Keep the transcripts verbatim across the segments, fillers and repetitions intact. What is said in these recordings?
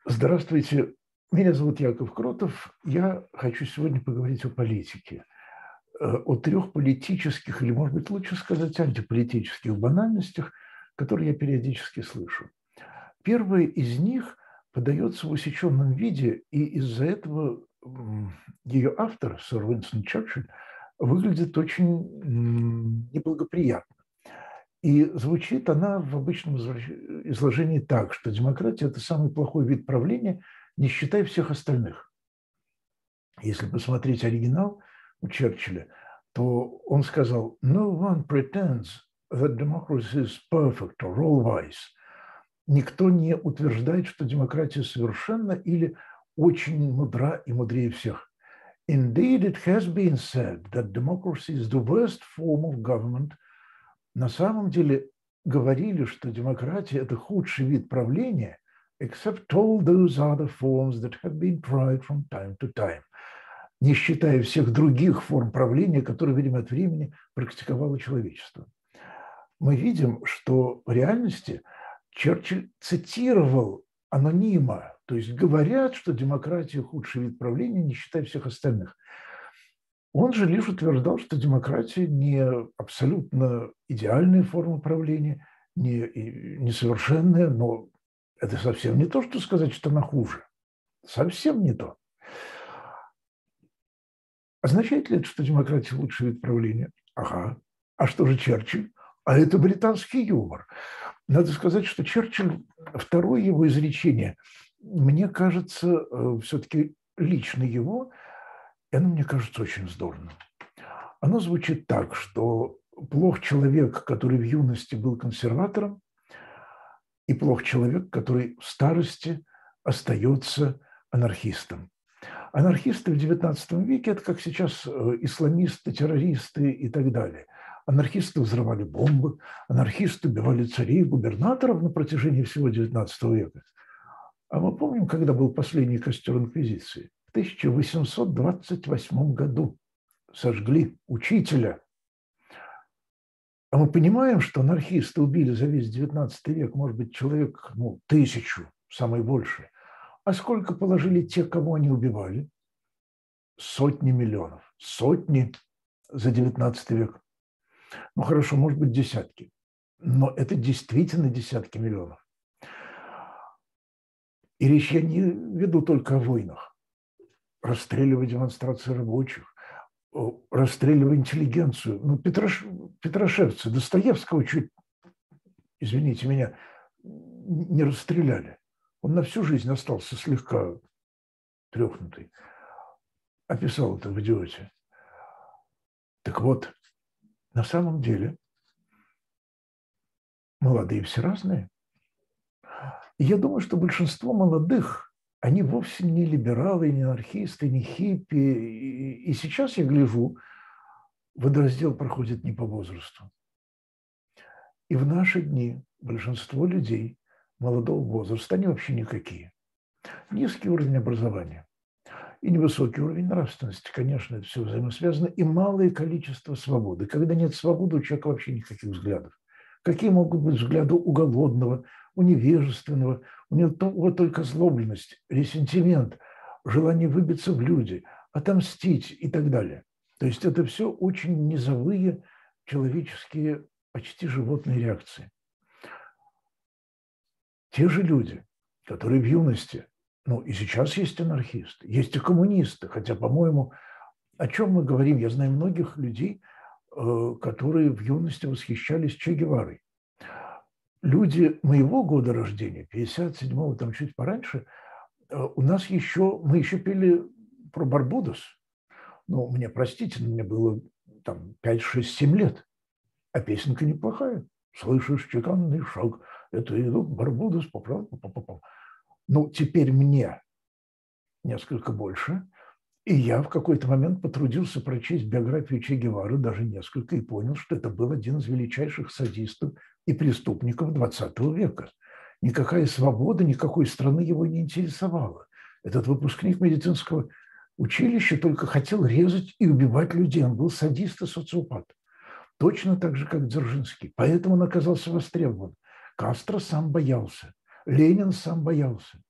Здравствуйте, меня зовут Яков Кротов. Я хочу сегодня поговорить о политике, э, о трех политических, или, может быть, лучше сказать, антиполитических банальностях, которые я периодически слышу. Первая из них подается в усеченном виде, и из-за этого м, ее автор, сэр Уинстон Черчилль, выглядит очень м, неблагоприятно. И звучит она в обычном изложении так, что демократия – это самый плохой вид правления, не считая всех остальных. Если посмотреть оригинал у Черчилля, то он сказал «No one pretends that democracy is perfect or all-wise». Никто не утверждает, что демократия совершенна или очень мудра и мудрее всех. Indeed, it has been said that democracy is the worst form of government. На самом деле говорили, что демократия – это худший вид правления, except all those other forms that have been tried from time to time, не считая всех других форм правления, которые время от времени практиковало человечество. Мы видим, что в реальности Черчилль цитировал анонима, то есть говорят, что демократия – худший вид правления, не считая всех остальных. Он же лишь утверждал, что демократия не абсолютно идеальная форма правления, не несовершенная, но это совсем не то, что сказать, что она хуже. Совсем не то. Означает ли это, что демократия – лучший вид правления? Ага. А что же Черчилль? А это британский юмор. Надо сказать, что Черчилль, второе его изречение, мне кажется, все-таки лично его, и оно мне кажется очень здорово. Оно звучит так, что плох человек, который в юности был консерватором, и плох человек, который в старости остается анархистом. Анархисты в девятнадцатом веке – это как сейчас исламисты, террористы и так далее. Анархисты взрывали бомбы, анархисты убивали царей, губернаторов на протяжении всего девятнадцатого века. А мы помним, когда был последний костер инквизиции? В тысяча восемьсот двадцать восьмом году сожгли учителя. А мы понимаем, что анархисты убили за весь девятнадцатый век, может быть, человек, ну, тысячу, самое большее. А сколько положили те, кого они убивали? Сотни миллионов. Сотни за девятнадцатый век. Ну, хорошо, может быть, десятки. Но это действительно десятки миллионов. И речь я не веду только о войнах. Расстреливая демонстрации рабочих, расстреливая интеллигенцию. Ну, Петрош... Петрошевцы, Достоевского чуть, извините меня, не расстреляли. Он на всю жизнь остался слегка трехнутый. Описал это в «Идиоте». Так вот, на самом деле, молодые все разные. И я думаю, что большинство молодых, они вовсе не либералы, не анархисты, не хиппи. И сейчас я гляжу, водораздел проходит не по возрасту. И в наши дни большинство людей молодого возраста, они вообще никакие. Низкий уровень образования и невысокий уровень нравственности, конечно, это все взаимосвязано, и малое количество свободы. Когда нет свободы, у человека вообще никаких взглядов. Какие могут быть взгляды у голодного, у невежественного? У него только злобленность, ресентимент, желание выбиться в люди, отомстить и так далее. То есть это все очень низовые человеческие, почти животные реакции. Те же люди, которые в юности, ну и сейчас есть анархисты, есть и коммунисты, хотя, по-моему, о чем мы говорим? Я знаю многих людей, которые в юности восхищались Че Геварой. Люди моего года рождения, пятьдесят седьмого, там чуть пораньше, у нас еще, мы еще пели про Барбадос. Ну, мне простите, мне было там пять, шесть, семь лет, а песенка неплохая. Слышишь, чеканный шаг, это идут Барбадос, поправ. Ну, теперь мне несколько больше, и я в какой-то момент потрудился прочесть биографию Че Гевары, даже несколько, и понял, что это был один из величайших садистов и преступников двадцатого века. Никакая свобода, никакой страны его не интересовала. Этот выпускник медицинского училища только хотел резать и убивать людей. Он был садист и социопат. Точно так же, как Дзержинский. Поэтому он оказался востребован. Кастро сам боялся. Ленин сам боялся.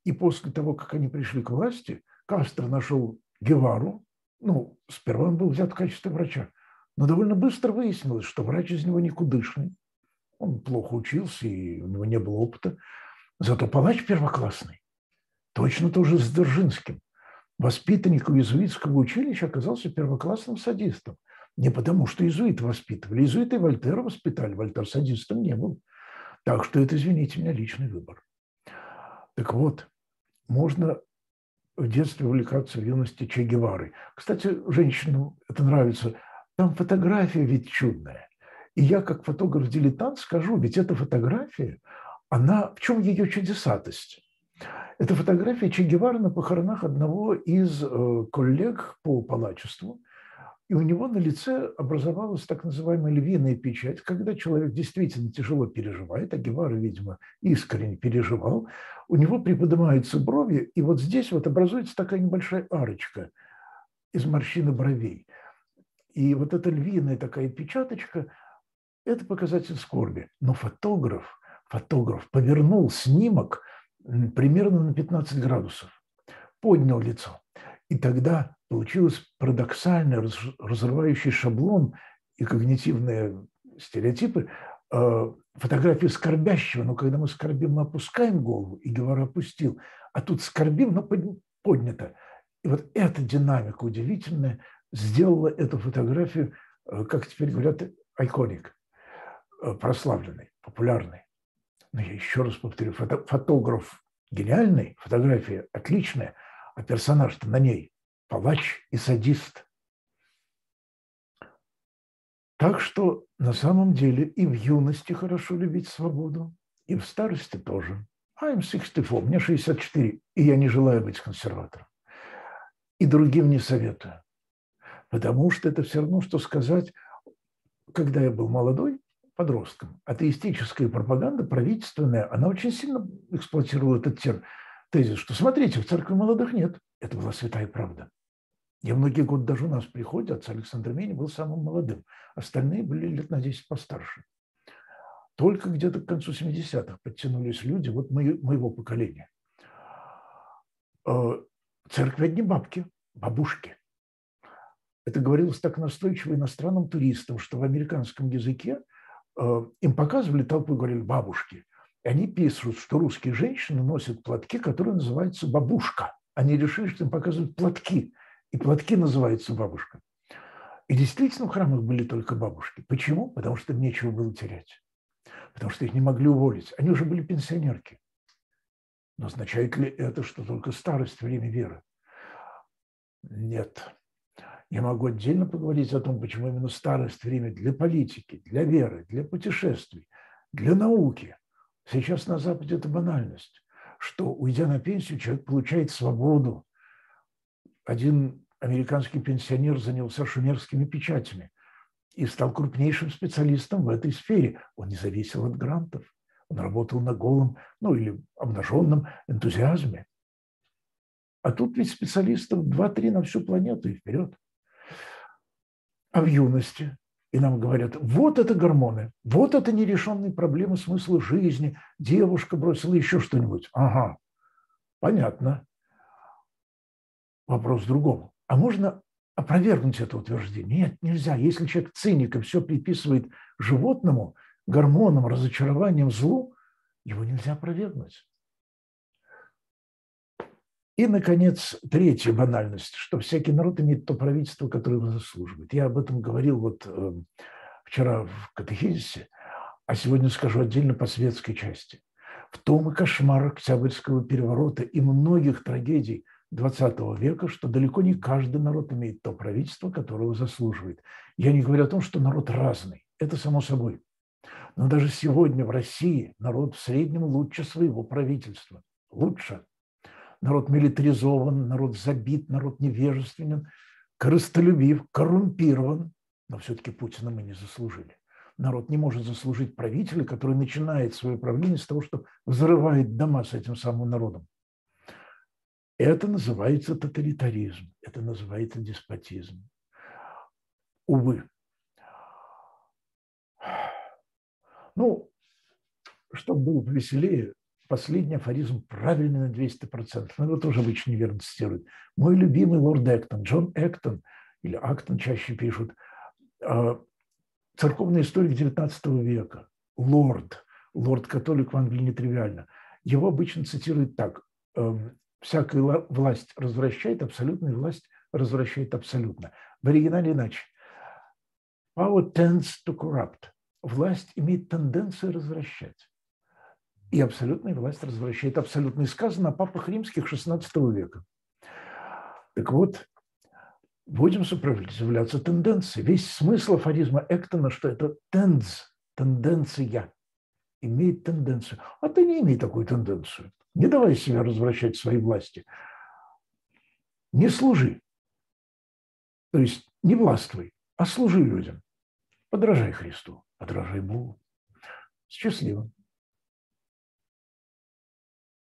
И после того, как они пришли к власти, Кастро нашел Гевару. Ну, сперва он был взят в качестве врача, но довольно быстро выяснилось, что врач из него никудышный. Он плохо учился, и у него не было опыта. Зато палач первоклассный. Точно тоже с Дзержинским. Воспитанник иезуитского училища оказался первоклассным садистом. Не потому, что иезуиты воспитывали. Иезуиты и Вольтера воспитали. Вольтер садистом не был. Так что это, извините меня, личный выбор. Так вот, можно в детстве увлекаться в юности Че Геварой. Кстати, женщинам это нравится. Там фотография ведь чудная. И я, как фотограф-дилетант, скажу, ведь эта фотография, она, в чем ее чудесатость? Это фотография Че Гевары на похоронах одного из коллег по палачеству. И у него на лице образовалась так называемая львиная печать, когда человек действительно тяжело переживает, а Гевара, видимо, искренне переживал, у него приподнимаются брови, и вот здесь вот образуется такая небольшая арочка из морщины бровей. И вот эта львиная такая печаточка – это показатель скорби. Но фотограф, фотограф повернул снимок примерно на пятнадцать градусов, поднял лицо. И тогда получился парадоксальный, разрывающий шаблон и когнитивные стереотипы фотографии скорбящего. Но когда мы скорбим, мы опускаем голову, и Гевара опустил. А тут скорбим, но поднято. И вот эта динамика удивительная сделала эту фотографию, как теперь говорят, iconic, прославленной, популярной. Но я еще раз повторю, фото, фотограф гениальный, фотография отличная, а персонаж-то на ней палач и садист. Так что на самом деле и в юности хорошо любить свободу, и в старости тоже. I'm sixty-four, мне шестьдесят четыре, и я не желаю быть консерватором. И другим не советую. Потому что это все равно, что сказать, когда я был молодой, подростком, атеистическая пропаганда правительственная, она очень сильно эксплуатировала этот термин, тезис, что смотрите, в церкви молодых нет. Это была святая правда. Я многие годы даже у нас приходят, отец Александр Мени был самым молодым. Остальные были лет на десять постарше. Только где-то к концу семидесятых подтянулись люди вот моего поколения. Церкви одни бабки, бабушки. Это говорилось так настойчиво иностранным туристам, что в американском языке им показывали толпу и говорили «бабушки». И они пишут, что русские женщины носят платки, которые называются «бабушка». Они решили, что им показывают платки, и платки называются «бабушка». И действительно в храмах были только бабушки. Почему? Потому что им нечего было терять. Потому что их не могли уволить. Они уже были пенсионерки. Но означает ли это, что только старость – время веры? Нет. Я могу отдельно поговорить о том, почему именно старость – время для политики, для веры, для путешествий, для науки. Сейчас на Западе это банальность, что, уйдя на пенсию, человек получает свободу. Один американский пенсионер занялся шумерскими печатями и стал крупнейшим специалистом в этой сфере. Он не зависел от грантов. Он работал на голом, ну или обнаженном энтузиазме. А тут ведь специалистов два-три на всю планету и вперед. А в юности, и нам говорят, вот это гормоны, вот это нерешенные проблемы смысла жизни, девушка бросила еще что-нибудь. Ага, понятно. Вопрос в другом. А можно опровергнуть это утверждение? Нет, нельзя. Если человек циник и все приписывает животному, гормонам, разочарованиям, злу, его нельзя опровергнуть. И, наконец, третья банальность, что всякий народ имеет то правительство, которое его заслуживает. Я об этом говорил вот э, вчера в катехизисе, а сегодня скажу отдельно по светской части. В том и кошмар Октябрьского переворота и многих трагедий двадцатого века, что далеко не каждый народ имеет то правительство, которого заслуживает. Я не говорю о том, что народ разный, это само собой. Но даже сегодня в России народ в среднем лучше своего правительства. Лучше. Народ милитаризован, народ забит, народ невежественен, корыстолюбив, коррумпирован. Но все-таки Путина мы не заслужили. Народ не может заслужить правителя, который начинает свое правление с того, что взрывает дома с этим самым народом. Это называется тоталитаризм, это называется деспотизм. Увы. Ну, чтобы было повеселее, последний афоризм правильный на двести процентов, но его тоже обычно неверно цитируют. Мой любимый лорд Эктон, Джон Эктон, или Актон чаще пишут, церковный историк девятнадцатого века, лорд, лорд-католик в Англии нетривиально. Его обычно цитируют так: «Всякая власть развращает, абсолютная власть развращает абсолютно». В оригинале иначе. Power tends to corrupt. Власть имеет тенденцию развращать. И абсолютная власть развращает абсолютно. И сказано о папах римских шестнадцатого века. Так вот, будем сопротивляться тенденции. Весь смысл афоризма Эктона, что это tends, тенденция, имеет тенденцию. А ты не имей такую тенденцию. Не давай себя развращать в своей власти. Не служи. То есть не властвуй, а служи людям. Подражай Христу, подражай Богу. Счастливо.